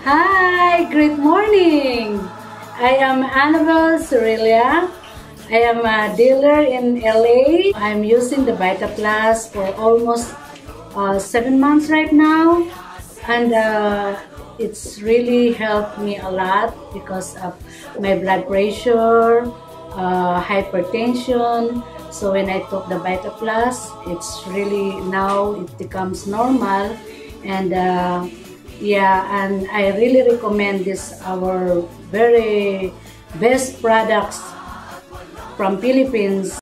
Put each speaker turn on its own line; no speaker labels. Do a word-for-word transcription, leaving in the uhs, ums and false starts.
Hi, great morning. I am Annabelle Surelia. I am a dealer in L A. I'm using the Vita Plus for almost uh, seven months right now, and uh, it's really helped me a lot because of my blood pressure, uh, hypertension. So when I took the Vita Plus, it's really now it becomes normal, and uh, yeah, and I really recommend this our very best products from Philippines.